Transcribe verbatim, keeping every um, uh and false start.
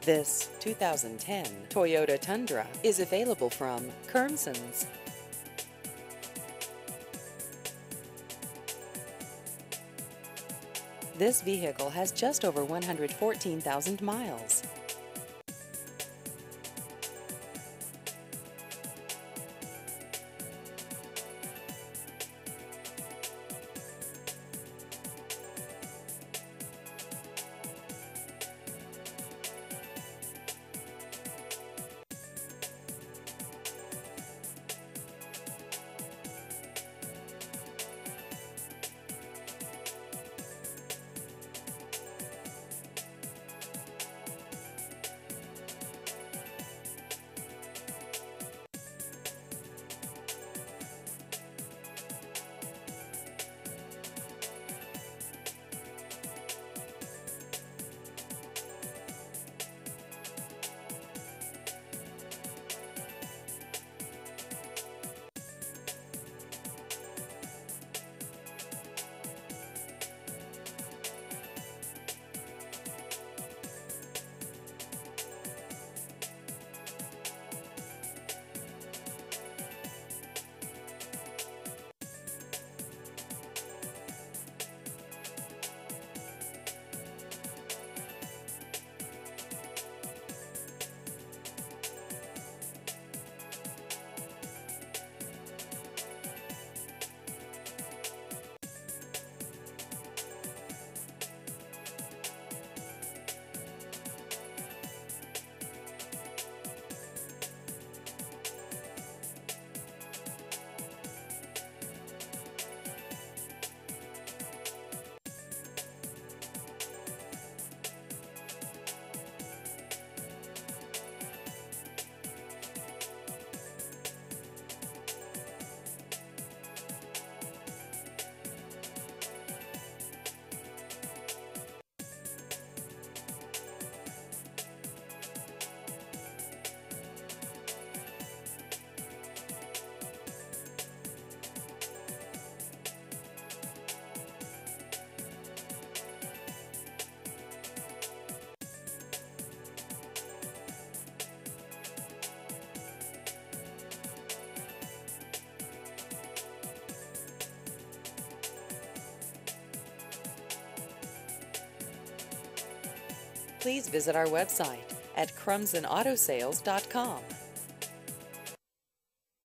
This two thousand ten Toyota Tundra is available from Kernsons. This vehicle has just over one hundred fourteen thousand miles. Please visit our website at crumson auto sales dot com.